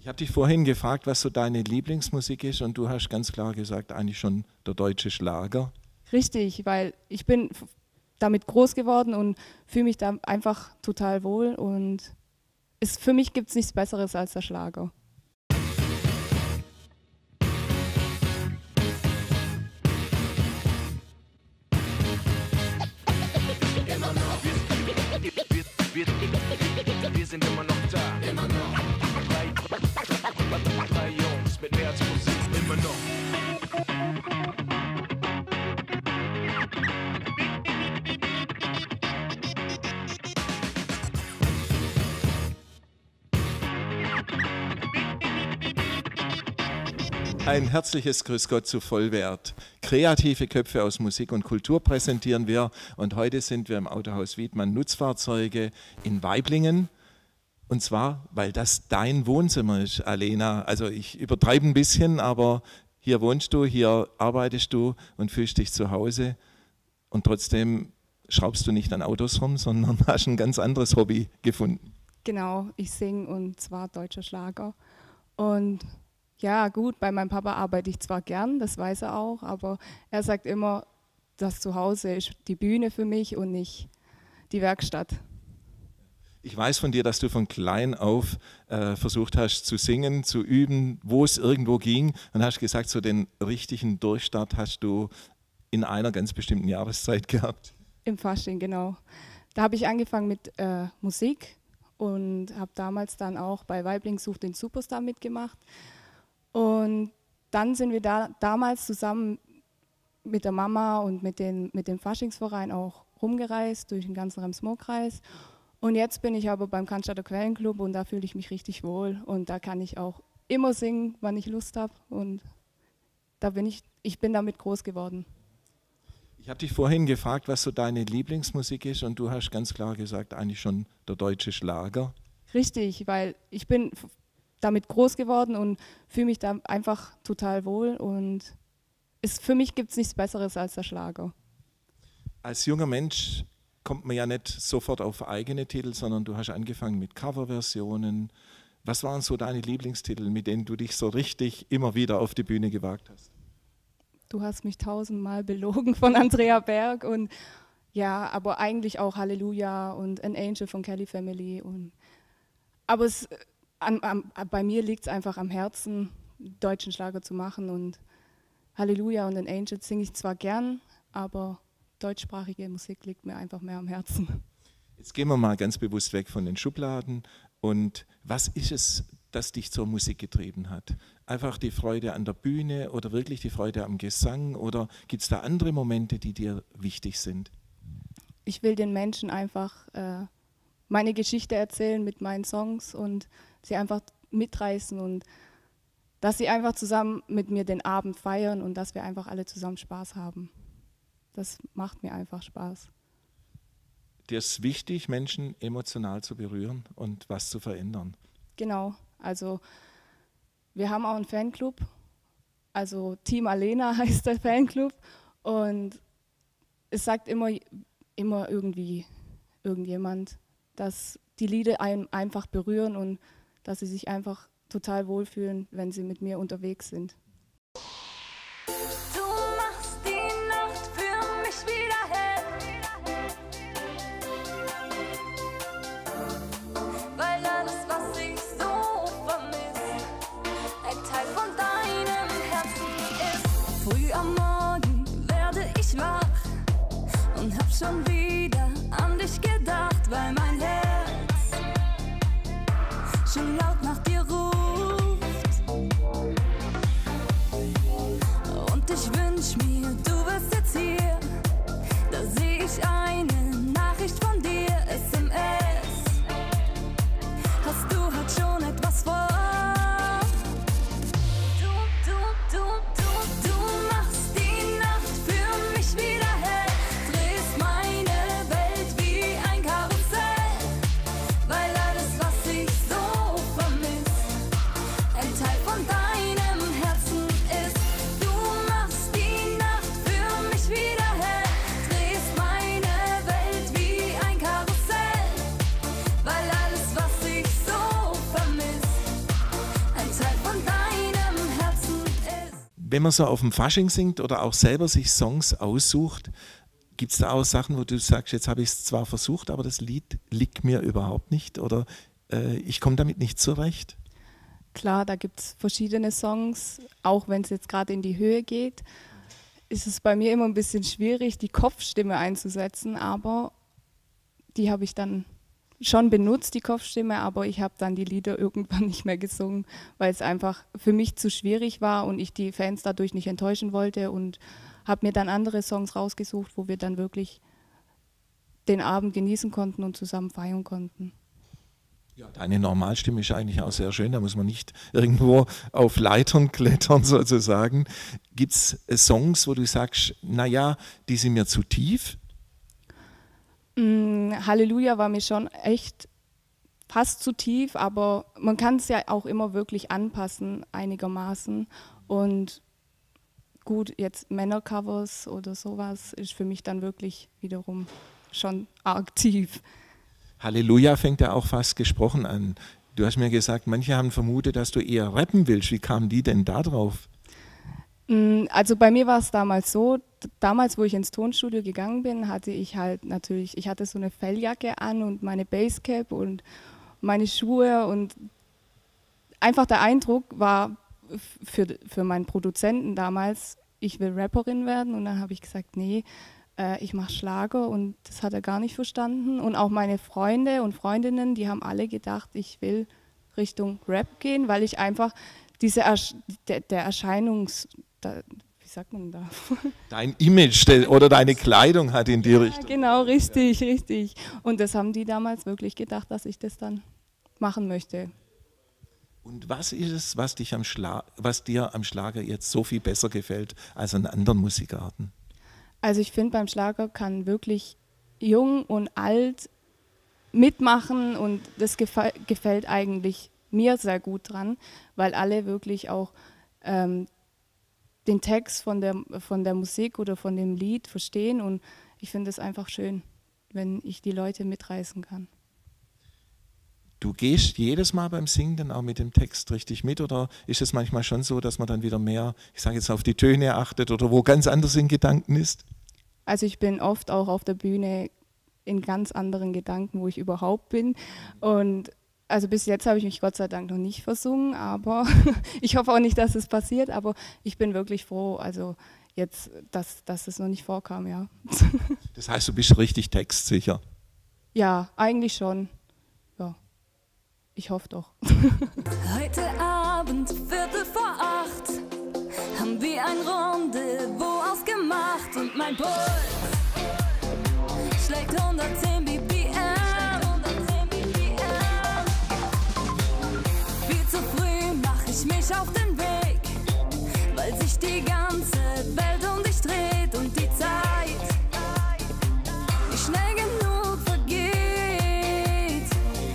Ich habe dich vorhin gefragt, was so deine Lieblingsmusik ist und du hast ganz klar gesagt, eigentlich schon der deutsche Schlager. Richtig, weil ich bin damit groß geworden und fühle mich da einfach total wohl und für mich gibt es nichts Besseres als der Schlager. Wir sind immer noch da. Immer noch. Drei Jungs mit mehr als Musik. Immer noch. Ein herzliches Grüß Gott zu Vollwert. Kreative Köpfe aus Musik und Kultur präsentieren wir und heute sind wir im Autohaus Wiedmann Nutzfahrzeuge in Waiblingen. Und zwar, weil das dein Wohnzimmer ist, Alena. Also ich übertreibe ein bisschen, aber hier wohnst du, hier arbeitest du und fühlst dich zu Hause. Und trotzdem schraubst du nicht an Autos rum, sondern hast ein ganz anderes Hobby gefunden. Genau, ich singe und zwar deutscher Schlager. Und ja gut, bei meinem Papa arbeite ich zwar gern, das weiß er auch, aber er sagt immer, das Zuhause ist die Bühne für mich und nicht die Werkstatt. Ich weiß von dir, dass du von klein auf versucht hast zu singen, zu üben, wo es irgendwo ging und hast gesagt, so den richtigen Durchstart hast du in einer ganz bestimmten Jahreszeit gehabt. Im Fasching, genau. Da habe ich angefangen mit Musik und habe damals dann auch bei Waiblingen sucht den Superstar mitgemacht. Und dann sind wir damals zusammen mit der Mama und mit dem Faschingsverein auch rumgereist durch den ganzen Rems-Murr-Kreis. Und jetzt bin ich aber beim Cannstatter Quellenclub und da fühle ich mich richtig wohl. Und da kann ich auch immer singen, wann ich Lust habe. Und da ich bin damit groß geworden. Ich habe dich vorhin gefragt, was so deine Lieblingsmusik ist und du hast ganz klar gesagt, eigentlich schon der deutsche Schlager. Richtig, weil ich bin damit groß geworden und fühle mich da einfach total wohl und für mich gibt es nichts Besseres als der Schlager. Als junger Mensch kommt man ja nicht sofort auf eigene Titel, sondern du hast angefangen mit Coverversionen. Was waren so deine Lieblingstitel, mit denen du dich so richtig immer wieder auf die Bühne gewagt hast? Du hast mich 1000-mal belogen von Andrea Berg und ja, aber eigentlich auch Halleluja und An Angel von Kelly Family. Aber bei mir liegt es einfach am Herzen, deutschen Schlager zu machen und Halleluja und An Angel singe ich zwar gern, aber deutschsprachige Musik liegt mir einfach mehr am Herzen. Jetzt gehen wir mal ganz bewusst weg von den Schubladen und was ist es, das dich zur Musik getrieben hat? Einfach die Freude an der Bühne oder wirklich die Freude am Gesang oder gibt es da andere Momente, die dir wichtig sind? Ich will den Menschen einfach meine Geschichte erzählen mit meinen Songs und sie einfach mitreißen und dass sie einfach zusammen mit mir den Abend feiern und dass wir einfach alle zusammen Spaß haben. Das macht mir einfach Spaß. Dir ist wichtig, Menschen emotional zu berühren und was zu verändern. Genau, also wir haben auch einen Fanclub, also Team Alena heißt der Fanclub und es sagt immer irgendwie irgendjemand, dass die Lieder einen einfach berühren und dass sie sich einfach total wohlfühlen, wenn sie mit mir unterwegs sind. Früh am Morgen werde ich wach und hab schon wieder an dich gedacht, weil mein Herz schon laut nach dir ruft. Und ich wünsch mir, du wärst jetzt hier, da seh ich eine Nachricht von dir, SMS. Hast du halt schon etwas vor? Vermisst. Wenn man so auf dem Fasching singt oder auch selber sich Songs aussucht, gibt es da auch Sachen, wo du sagst, jetzt habe ich es zwar versucht, aber das Lied liegt mir überhaupt nicht oder ich komme damit nicht zurecht? Klar, da gibt es verschiedene Songs, auch wenn es jetzt gerade in die Höhe geht, ist es bei mir immer ein bisschen schwierig, die Kopfstimme einzusetzen, aber die habe ich dann schon benutzt, die Kopfstimme, aber ich habe dann die Lieder irgendwann nicht mehr gesungen, weil es einfach für mich zu schwierig war und ich die Fans dadurch nicht enttäuschen wollte und habe mir dann andere Songs rausgesucht, wo wir dann wirklich den Abend genießen konnten und zusammen feiern konnten. Ja, deine Normalstimme ist eigentlich auch sehr schön, da muss man nicht irgendwo auf Leitern klettern sozusagen. Gibt es Songs, wo du sagst, naja, die sind mir zu tief? Halleluja war mir schon echt fast zu tief, aber man kann es ja auch immer wirklich anpassen, einigermaßen. Und gut, jetzt Männercovers oder sowas ist für mich dann wirklich wiederum schon arg tief. Halleluja fängt ja auch fast gesprochen an. Du hast mir gesagt, manche haben vermutet, dass du eher rappen willst. Wie kamen die denn da drauf? Also bei mir war es damals so, damals, wo ich ins Tonstudio gegangen bin, hatte ich halt natürlich, ich hatte so eine Felljacke an und meine Basecap und meine Schuhe und einfach der Eindruck war für meinen Produzenten damals, ich will Rapperin werden und dann habe ich gesagt, nee, ich mache Schlager und das hat er gar nicht verstanden und auch meine Freunde und Freundinnen, die haben alle gedacht, ich will Richtung Rap gehen, weil ich einfach der Erscheinungs... wie sagt man da? Dein Image oder deine Kleidung hat in die Richtung. Ja, genau, richtig, richtig. Und das haben die damals wirklich gedacht, dass ich das dann machen möchte. Und was ist es, was dir am Schlager jetzt so viel besser gefällt als an anderen Musikarten? Also ich finde, beim Schlager kann wirklich jung und alt mitmachen und das gefällt eigentlich mir sehr gut dran, weil alle wirklich auch den Text von der Musik oder von dem Lied verstehen und ich finde es einfach schön, wenn ich die Leute mitreißen kann. Du gehst jedes Mal beim Singen dann auch mit dem Text richtig mit oder ist es manchmal schon so, dass man dann wieder mehr, ich sage jetzt auf die Töne achtet oder wo ganz anders in Gedanken ist? Also ich bin oft auch auf der Bühne in ganz anderen Gedanken, wo ich überhaupt bin und also bis jetzt habe ich mich Gott sei Dank noch nicht versungen, aber ich hoffe auch nicht, dass es passiert, aber ich bin wirklich froh, also jetzt, dass es noch nicht vorkam, ja. Das heißt, du bist richtig textsicher? Ja, eigentlich schon. Ja, ich hoffe doch. Heute Abend, 8:15, haben wir ein Rendezvous ausgemacht und mein Puls schlägt 110 BPM. Mich auf den Weg, weil sich die ganze Welt um dich dreht und die Zeit nicht schnell genug vergeht.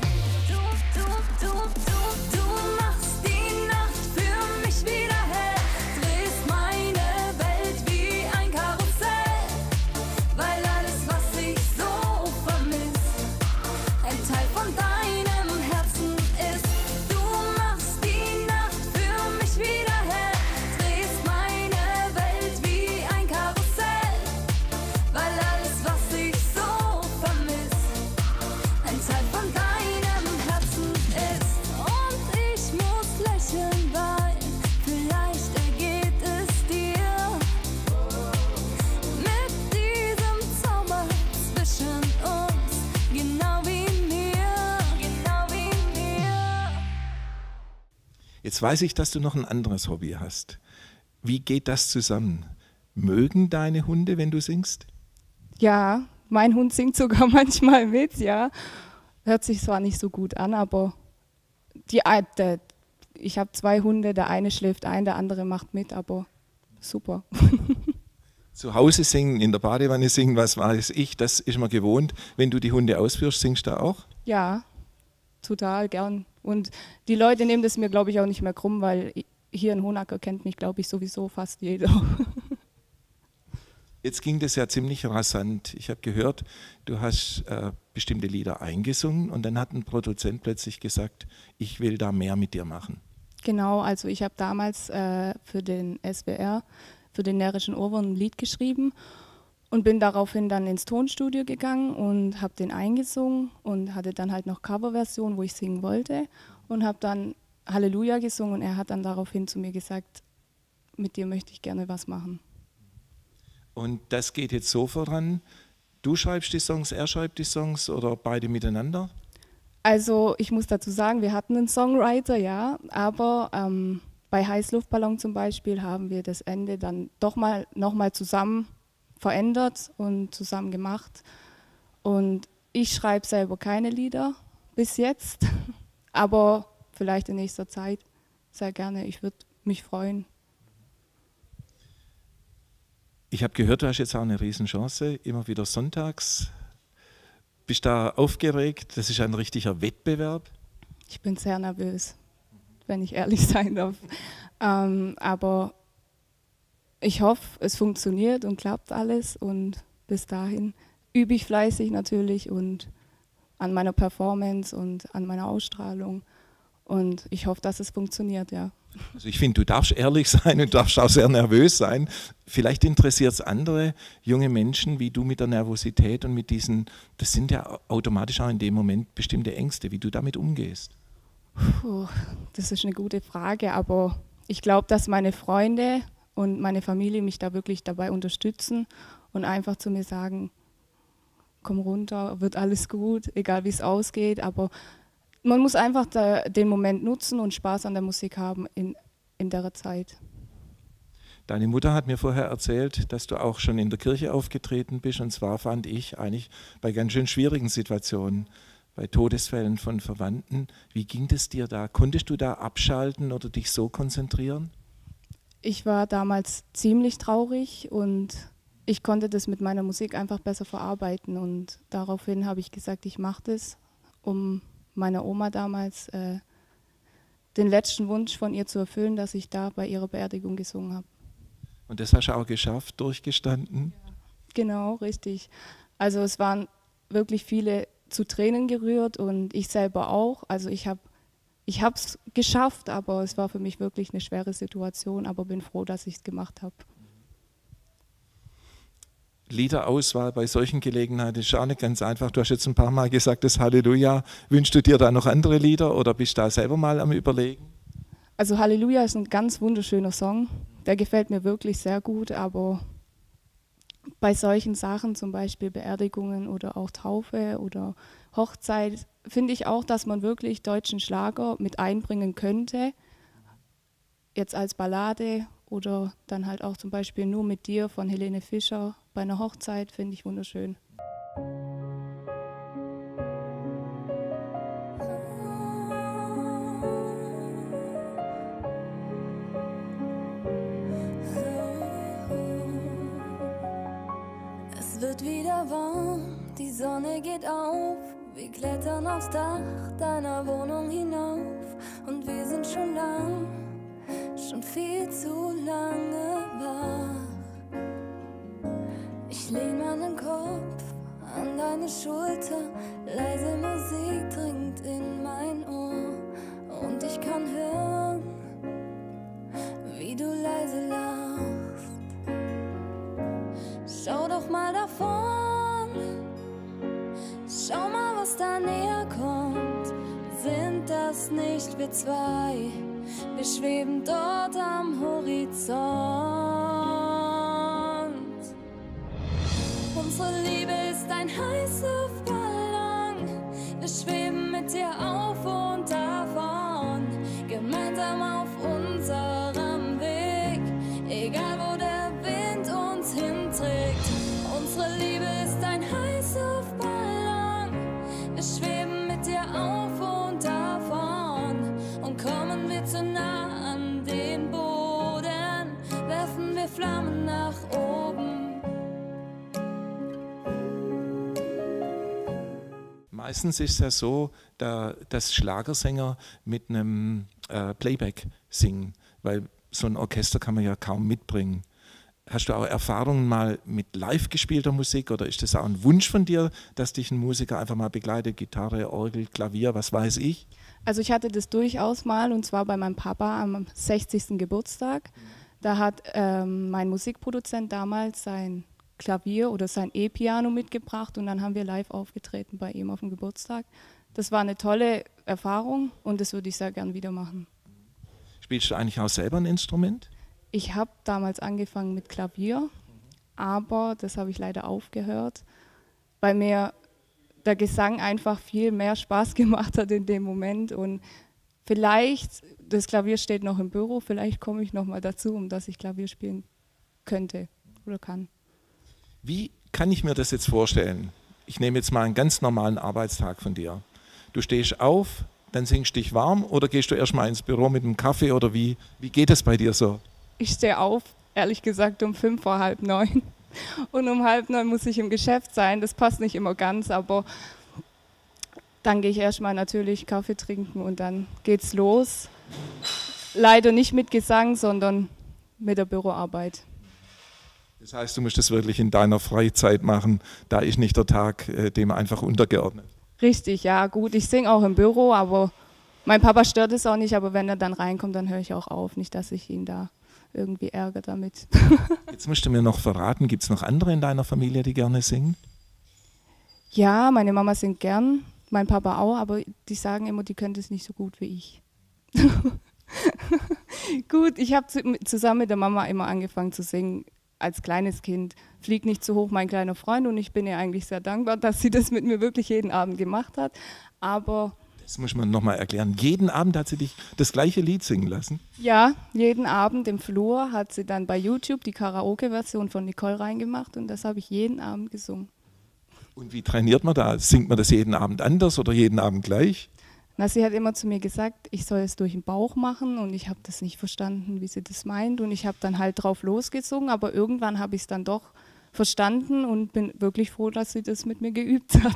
Du machst die Nacht für mich wieder hell, drehst meine Welt wie ein Karussell, weil alles, was ich so vermisse, ein Teil von deinem Herzen ist. Jetzt weiß ich, dass du noch ein anderes Hobby hast. Wie geht das zusammen? Mögen deine Hunde, wenn du singst? Ja, mein Hund singt sogar manchmal mit, ja. Hört sich zwar nicht so gut an, aber ich habe 2 Hunde, der eine schläft ein, der andere macht mit, aber super. Zu Hause singen, in der Badewanne singen, was weiß ich, das ist man gewohnt. Wenn du die Hunde ausführst, singst du auch? Ja, total gern. Und die Leute nehmen das mir, glaube ich, auch nicht mehr krumm, weil hier in Hohenacker kennt mich, glaube ich, sowieso fast jeder. Jetzt ging das ja ziemlich rasant. Ich habe gehört, du hast bestimmte Lieder eingesungen und dann hat ein Produzent plötzlich gesagt, ich will da mehr mit dir machen. Genau, also ich habe damals für den SWR, für den Närrischen Ohrwurm, ein Lied geschrieben und bin daraufhin dann ins Tonstudio gegangen und habe den eingesungen und hatte dann halt noch Coverversion, wo ich singen wollte und habe dann Halleluja gesungen und er hat dann daraufhin zu mir gesagt, mit dir möchte ich gerne was machen. Und das geht jetzt so voran, du schreibst die Songs, er schreibt die Songs oder beide miteinander? Also ich muss dazu sagen, wir hatten einen Songwriter, ja, aber bei Heißluftballon zum Beispiel haben wir das Ende dann doch nochmal zusammen verändert und zusammen gemacht. Und ich schreibe selber keine Lieder bis jetzt, aber vielleicht in nächster Zeit sehr gerne. Ich würde mich freuen. Ich habe gehört, du hast jetzt auch eine Riesenchance, immer wieder sonntags. Bist du da aufgeregt? Das ist ein richtiger Wettbewerb. Ich bin sehr nervös, wenn ich ehrlich sein darf. Aber ich hoffe, es funktioniert und klappt alles. Und bis dahin übe ich fleißig natürlich und an meiner Performance und an meiner Ausstrahlung. Und ich hoffe, dass es funktioniert, ja. Also ich finde, du darfst ehrlich sein und darfst auch sehr nervös sein. Vielleicht interessiert es andere junge Menschen, wie du mit der Nervosität und mit diesen, das sind ja automatisch auch in dem Moment bestimmte Ängste, wie du damit umgehst. Puh, das ist eine gute Frage, aber ich glaube, dass meine Freunde und meine Familie mich da wirklich dabei unterstützen und einfach zu mir sagen, komm runter, wird alles gut, egal wie es ausgeht, aber man muss einfach den Moment nutzen und Spaß an der Musik haben in der Zeit. Deine Mutter hat mir vorher erzählt, dass du auch schon in der Kirche aufgetreten bist, und zwar fand ich eigentlich bei ganz schön schwierigen Situationen, bei Todesfällen von Verwandten. Wie ging es dir da? Konntest du da abschalten oder dich so konzentrieren? Ich war damals ziemlich traurig und ich konnte das mit meiner Musik einfach besser verarbeiten und daraufhin habe ich gesagt, ich mache das, um meiner Oma damals den letzten Wunsch von ihr zu erfüllen, dass ich da bei ihrer Beerdigung gesungen habe. Und das hast du auch geschafft, durchgestanden? Ja, genau, richtig. Also es waren wirklich viele zu Tränen gerührt und ich selber auch. Also ich habe es geschafft, aber es war für mich wirklich eine schwere Situation, aber bin froh, dass ich es gemacht habe. Liederauswahl bei solchen Gelegenheiten ist auch nicht ganz einfach. Du hast jetzt ein paar Mal gesagt, das Halleluja. Wünschst du dir da noch andere Lieder oder bist du da selber mal am Überlegen? Also Halleluja ist ein ganz wunderschöner Song. Der gefällt mir wirklich sehr gut, aber bei solchen Sachen, zum Beispiel Beerdigungen oder auch Taufe oder Hochzeit, finde ich auch, dass man wirklich deutschen Schlager mit einbringen könnte. Jetzt als Ballade oder dann halt auch zum Beispiel Nur mit dir von Helene Fischer. Bei einer Hochzeit finde ich wunderschön. Es wird wieder warm, die Sonne geht auf. Wir klettern aufs Dach deiner Wohnung hinauf. Und wir sind schon viel zu lange wach. Ich lehn meinen Kopf an deine Schulter, leise Musik dringt in mein Ohr und ich kann hören, wie du leise lachst. Schau doch mal davon, schau mal, was da näher kommt. Sind das nicht wir zwei? Wir schweben dort am Horizont. Unsere Liebe ist ein Heißluftballon. Wir schweben mit dir auf und davon, gemeinsam auf unserem Weg, egal wo der Wind uns hinträgt. Unsere Liebe ist ein Heißluftballon. Wir schweben mit dir auf und davon, und kommen wir zu nah an den Boden, werfen wir Flammen nach oben. Meistens ist es ja so, dass Schlagersänger mit einem Playback singen, weil so ein Orchester kann man ja kaum mitbringen. Hast du auch Erfahrungen mal mit live gespielter Musik oder ist das auch ein Wunsch von dir, dass dich ein Musiker einfach mal begleitet? Gitarre, Orgel, Klavier, was weiß ich? Also ich hatte das durchaus mal, und zwar bei meinem Papa am 60. Geburtstag. Da hat mein Musikproduzent damals sein Klavier oder sein E-Piano mitgebracht und dann haben wir live aufgetreten bei ihm auf dem Geburtstag. Das war eine tolle Erfahrung und das würde ich sehr gern wieder machen. Spielst du eigentlich auch selber ein Instrument? Ich habe damals angefangen mit Klavier, aber das habe ich leider aufgehört, weil mir der Gesang einfach viel mehr Spaß gemacht hat in dem Moment. Und vielleicht, das Klavier steht noch im Büro, vielleicht komme ich noch mal dazu, um dass ich Klavier spielen könnte oder kann. Wie kann ich mir das jetzt vorstellen? Ich nehme jetzt mal einen ganz normalen Arbeitstag von dir. Du stehst auf, dann singst du dich warm oder gehst du erst mal ins Büro mit einem Kaffee oder wie geht das bei dir so? Ich stehe auf, ehrlich gesagt, um 5 vor halb 9. Und um halb 9 muss ich im Geschäft sein. Das passt nicht immer ganz, aber dann gehe ich erstmal natürlich Kaffee trinken und dann geht's los. Leider nicht mit Gesang, sondern mit der Büroarbeit. Das heißt, du musst das wirklich in deiner Freizeit machen. Da ist nicht der Tag dem einfach untergeordnet. Richtig, ja gut. Ich singe auch im Büro, aber mein Papa stört es auch nicht. Aber wenn er dann reinkommt, dann höre ich auch auf. Nicht, dass ich ihn da irgendwie ärgere damit. Jetzt musst du mir noch verraten, gibt es noch andere in deiner Familie, die gerne singen? Ja, meine Mama singt gern, mein Papa auch, aber die sagen immer, die können das nicht so gut wie ich. Gut, ich habe zusammen mit der Mama immer angefangen zu singen. Als kleines Kind, Flieg nicht zu hoch, mein kleiner Freund, und ich bin ihr eigentlich sehr dankbar, dass sie das mit mir wirklich jeden Abend gemacht hat. Aber das muss man nochmal erklären. Jeden Abend hat sie dich das gleiche Lied singen lassen? ja, jeden Abend im Flur hat sie dann bei YouTube die Karaoke-Version von Nicole reingemacht und das habe ich jeden Abend gesungen. Und wie trainiert man da? Singt man das jeden Abend anders oder jeden Abend gleich? Na, sie hat immer zu mir gesagt, ich soll es durch den Bauch machen und ich habe das nicht verstanden, wie sie das meint, und ich habe dann halt drauf losgesungen, aber irgendwann habe ich es dann doch verstanden und bin wirklich froh, dass sie das mit mir geübt hat.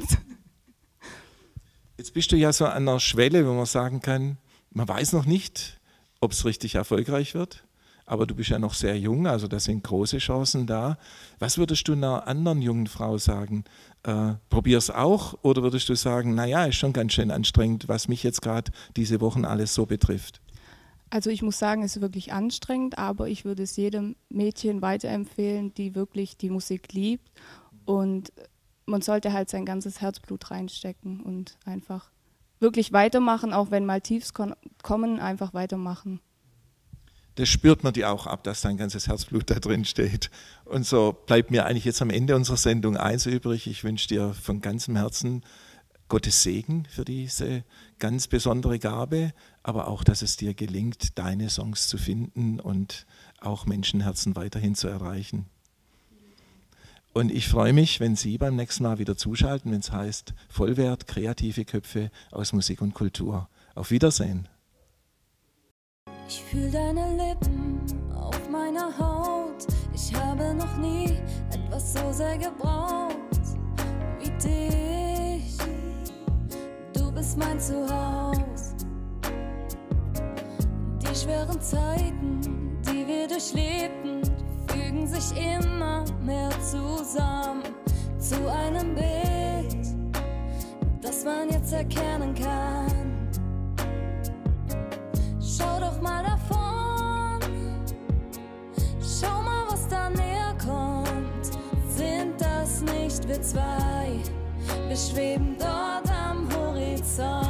Jetzt bist du ja so an einer Schwelle, wo man sagen kann, man weiß noch nicht, ob es richtig erfolgreich wird, aber du bist ja noch sehr jung, also da sind große Chancen da. Was würdest du einer anderen jungen Frau sagen? Probier's auch, oder würdest du sagen, naja, ist schon ganz schön anstrengend, was mich jetzt gerade diese Wochen alles so betrifft? Also ich muss sagen, es ist wirklich anstrengend, aber ich würde es jedem Mädchen weiterempfehlen, die wirklich die Musik liebt, und man sollte halt sein ganzes Herzblut reinstecken und einfach wirklich weitermachen, auch wenn mal Tiefs kommen, einfach weitermachen. Das spürt man dir auch ab, dass dein ganzes Herzblut da drin steht. Und so bleibt mir eigentlich jetzt am Ende unserer Sendung eins übrig. Ich wünsche dir von ganzem Herzen Gottes Segen für diese ganz besondere Gabe, aber auch, dass es dir gelingt, deine Songs zu finden und auch Menschenherzen weiterhin zu erreichen. Und ich freue mich, wenn Sie beim nächsten Mal wieder zuschalten, wenn es heißt Vollwert, kreative Köpfe aus Musik und Kultur. Auf Wiedersehen. Ich fühl deine Lippen auf meiner Haut. Ich habe noch nie etwas so sehr gebraucht wie dich. Du bist mein Zuhause. Die schweren Zeiten, die wir durchlebten, fügen sich immer mehr zusammen zu einem Bild, das man jetzt erkennen kann. Schau doch mal davon, schau mal, was da näher kommt. Sind das nicht wir zwei? Wir schweben dort am Horizont.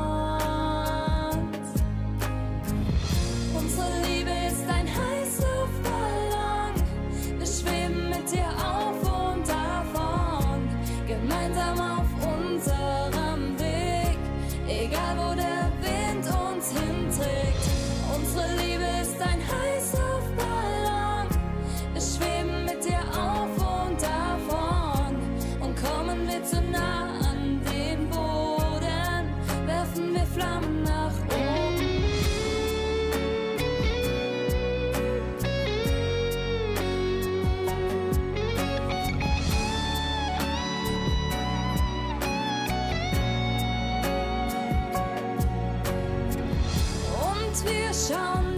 Unsere Liebe ist ein Heißluftballon. Wir schweben mit dir auf und davon, gemeinsam auf unserem Weg, egal wo der Wind uns hinträgt. Unsere Liebe ist ein Heißluftballon. Wir schweben mit dir auf und davon, und kommen wir zu nah an den Boden, werfen wir Flammen nach oben. Und wir schauen